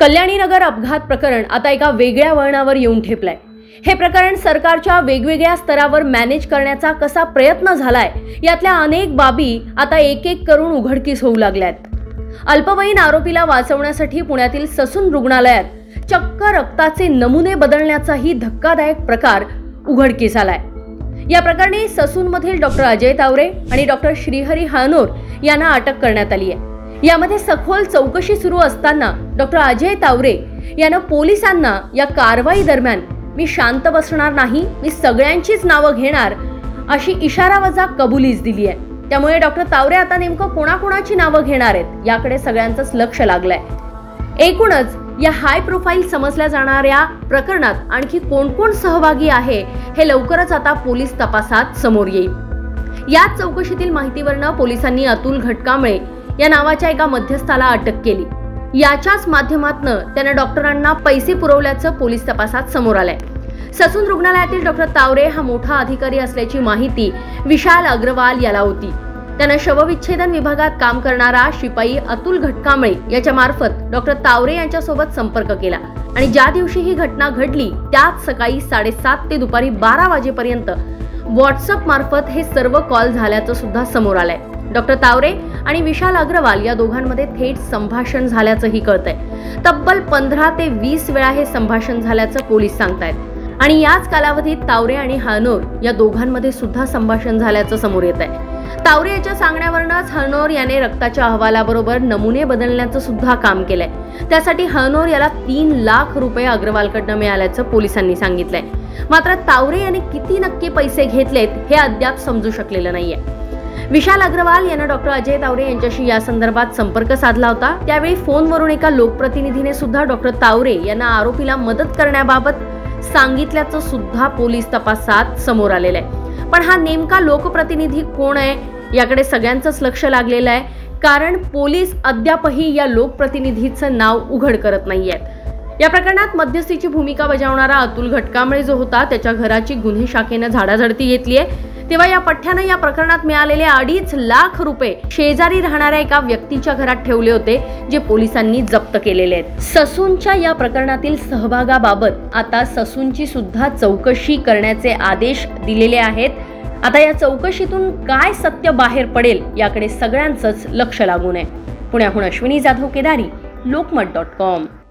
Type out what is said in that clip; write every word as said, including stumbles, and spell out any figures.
कल्याणीनगर अपघात प्रकरण आता एका वेगळ्या वळणावर येऊन ठेपलंय। हे प्रकरण सरकारच्या वेगवेगळ्या स्तरावर मॅनेज करण्याचा कसा प्रयत्न झालाय यातल्या अनेक बाबी आता एक एक करून उघडकीस होऊ लागल्यात। अल्पवयीन आरोपीला वाचवण्यासाठी पुण्यातील ससून रुग्णालयात चक्क रक्ताचे नमुने बदलण्याचाही धक्कादायक प्रकार उघडकीस आलाय। या प्रकरणी ससूनमधील डॉक्टर अजय तावरे आणि डॉक्टर श्रीहरी हानोर यांना अटक करण्यात आली आहे। यामध्ये सखोल चौकशी सुरू असताना डॉक्टर अजय तावरे यांना पोलिसांना या कारवाई दरम्यान मी शांत बसणार नाही, मी सगळ्यांचीच नावं घेणार अशी इशारावजा कबुलीच दिली आहे। त्यामुळे डॉक्टर तावरे आता नेमकं कोणाकोणाची नावं घेणार आहेत याकडे सगळ्यांचंच लक्ष लागलंय। एकूणच या हाय प्रोफाईल समजल्या जाणाऱ्या प्रकरणात आणखी कोण कोण सहभागी आहे हे लवकरच आता पोलीस तपासात समोर येईल। याच चौकशीतील माहितीवरून पोलिसांनी अतुल घटकांबळे या नावाच्या एका मध्यस्थाला अटक केली। याच्याच माध्यमातून त्याने डॉक्टरांना पैसे पुरवल्याचं पोलीस तपासात समोर आलंय। ससून रुग्णालयातील डॉक्टर तावरे हा मोठा अधिकारी असल्याची माहिती विशाल अग्रवाल याला होती। त्याने शवविच्छेदन विभागात काम करणारा शिपाई अतुल घटकांबळे याच्या मार्फत डॉक्टर तावरे यांच्यासोबत संपर्क केला आणि ज्या दिवशी ही घटना घडली त्याच सकाळी साडेसात ते दुपारी बारा वाजेपर्यंत व्हॉट्सअप मार्फत हे सर्व कॉल झाल्याचं सुद्धा समोर आलंय। डॉक्टर तावरे आणि विशाल अग्रवाल या दोघांमध्ये थेट संभाषण झाल्याचंही कळतंय। तब्बल पंधरा ते वीस वेळा हे संभाषण झाल्याचं पोलीस सांगतायत आणि याच कालावधीत तावरे आणि हानोर या दोघांमध्ये सुद्धा संभाषण झाल्याचं समोर येत आहे। तावरे याच्या सांगण्यावरूनच हानोर याने रक्ताच्या अहवालाबरोबर नमुने बदलण्याचं सुद्धा काम केलंय। त्यासाठी हानोर याला तीन लाख रुपये अग्रवालकडनं मिळाल्याचं पोलिसांनी सांगितलंय। मात्र तावरे याने किती नक्की पैसे घेतलेत हे अद्याप समजू शकलेलं नाहीये। विशाल अग्रवाल यांना डॉक्टर अजय तावरे यांच्याशी या संदर्भात संपर्क साधला होता। त्यावेळी फोनवरून एका लोकप्रतिनिधीने सुद्धा डॉक्टर तावरे यांना आरोपीला मदत करण्याबाबत सांगितल्याचं सुद्धा पोलीस तपासात समोर आलेलं आहे। पण हा नेमका लोकप्रतिनिधी कोण आहे याकडे सगळ्यांचंच लक्ष लागलेलं आहे, कारण पोलीस अद्यापही या लोकप्रतिनिधीचं नाव उघड करत नाहीयेत। या प्रकरणात मध्यस्थीची भूमिका बजावणारा अतुल घटकांबळे जो होता त्याच्या घराची गुन्हे शाखेने झाडाझडती घेतली आहे। तेव्हा या पठ्ठ्यानं या प्रकरणात मिळालेले अडीच लाख रुपये शेजारी राहणाऱ्या एका व्यक्तीच्या घरात ठेवले होते, जे पोलिसांनी जप्त केलेले आहेत। ससूनच्या या प्रकरणातील सहभागाबाबत आता ससूनची सुद्धा चौकशी करण्याचे आदेश दिलेले आहेत। आता या चौकशीतून काय सत्य बाहेर पडेल याकडे सगळ्यांचंच लक्ष लागून आहे। पुण्याहून अश्विनी जाधव केदारी, लोकमत डॉट कॉम।